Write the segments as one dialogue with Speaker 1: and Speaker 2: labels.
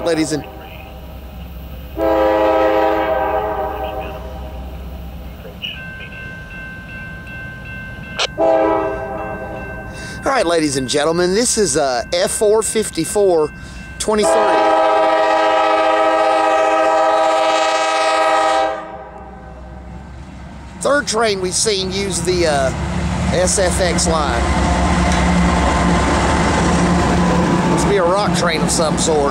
Speaker 1: ladies and ladies and gentlemen, this is F454 23. Third train we've seen use the SFX line. Must be a rock train of some sort.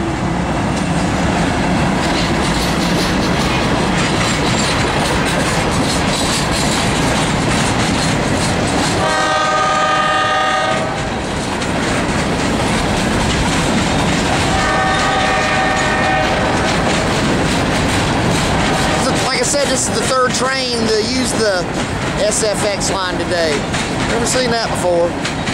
Speaker 1: This is the third train to use the SFX line today. Never seen that before.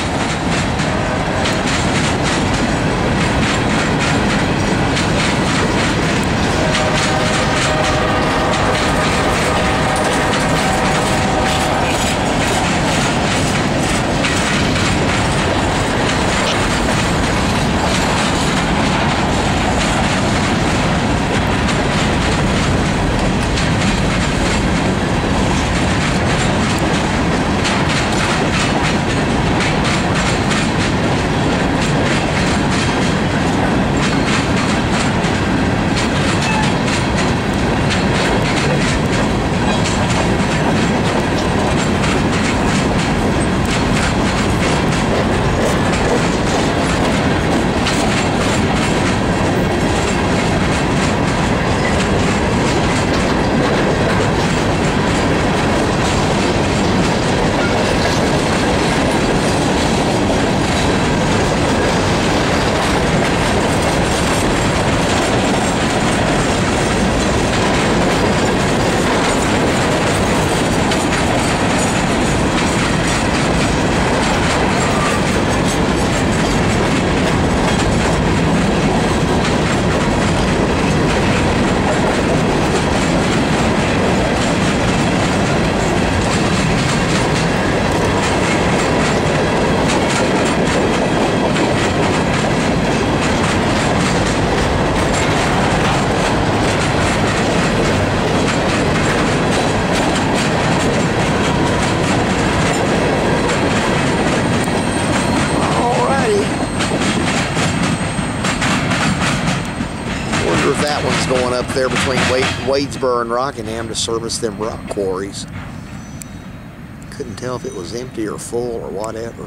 Speaker 1: If that one's going up there between Wadesboro and Rockingham to service them rock quarries. Couldn't tell if it was empty or full or whatever.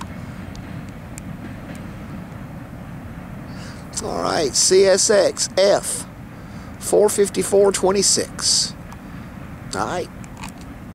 Speaker 1: Alright, CSX F 45426. Alright.